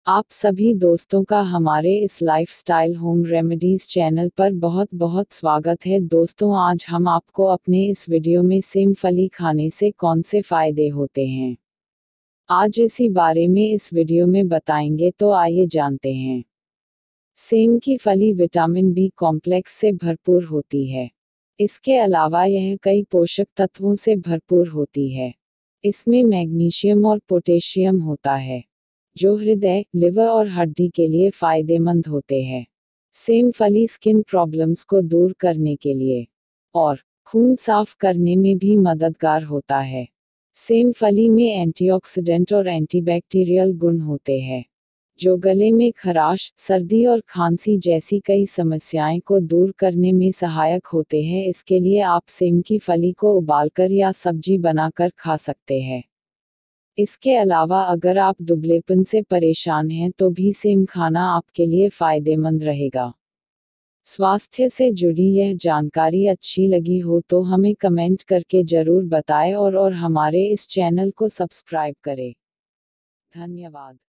आप सभी दोस्तों का हमारे इस लाइफस्टाइल होम रेमेडीज चैनल पर बहुत बहुत स्वागत है। दोस्तों, आज हम आपको अपने इस वीडियो में सेम फली खाने से कौन से फायदे होते हैं, आज इसी बारे में इस वीडियो में बताएंगे। तो आइए जानते हैं। सेम की फली विटामिन बी कॉम्प्लेक्स से भरपूर होती है। इसके अलावा यह कई पोषक तत्वों से भरपूर होती है। इसमें मैग्नीशियम और पोटेशियम होता है, जो हृदय, लिवर और हड्डी के लिए फायदेमंद होते हैं। सेम फली स्किन प्रॉब्लम्स को दूर करने के लिए और खून साफ करने में भी मददगार होता है। सेम फली में एंटीऑक्सीडेंट और एंटीबैक्टीरियल गुण होते हैं, जो गले में खराश, सर्दी और खांसी जैसी कई समस्याएं को दूर करने में सहायक होते हैं। इसके लिए आप सेम की फली को उबालकर या सब्जी बनाकर खा सकते हैं। इसके अलावा अगर आप दुबलेपन से परेशान हैं तो भी सेम खाना आपके लिए फायदेमंद रहेगा। स्वास्थ्य से जुड़ी यह जानकारी अच्छी लगी हो तो हमें कमेंट करके जरूर बताएं और हमारे इस चैनल को सब्सक्राइब करें। धन्यवाद।